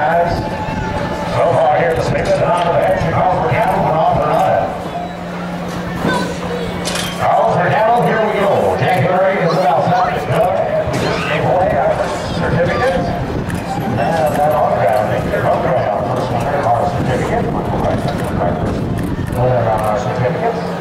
guys. So far here, the speakers on the extra calls for cattle and off and on. Calls for cattle, here we go. January is outside. And we just gave away our certificates. And that autograph, their autograph. First winner of our certificate. Winner on our certificates.